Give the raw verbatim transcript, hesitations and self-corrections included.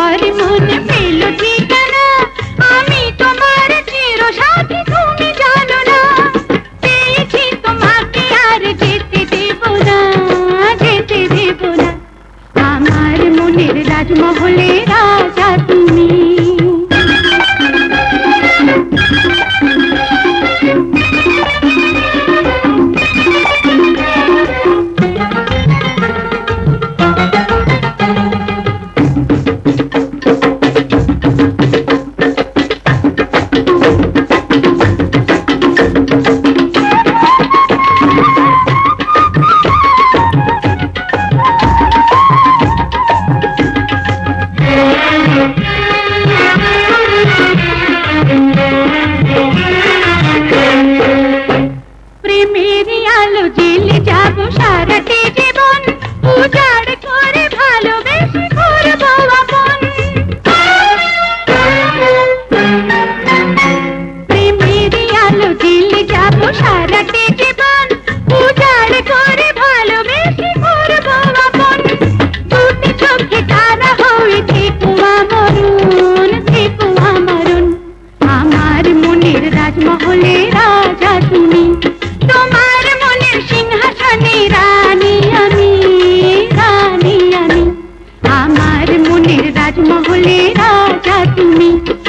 এবার মনে পেল ঠিকানা, আমি তোমার চিরসাথী, তুমি জানো না। পেয়েছি তোমাকে আর যেতে দেব না, যেতে দেব না। আমার মনের রাজমহলে রাজা তুমি। প্রেমেরই আলো জেলে যাব সারাটি জীবন, উজাড় করে ভালোবেসে করবো আপন। প্রেমেরই আলো জেলে যাব সারাটি জীবন, উজাড় করে ভালোবেসে করবো আপন। দুটি চোখে তারা হয়ে থেকো আমরণ, থেকো আমরণ। আমার মনের রাজমহলে রাজা তুমি, তোমার মনের সিংহাসনে রানী আমি, রানী আমি। আমার মনের রাজমহলে রাজা তুমি।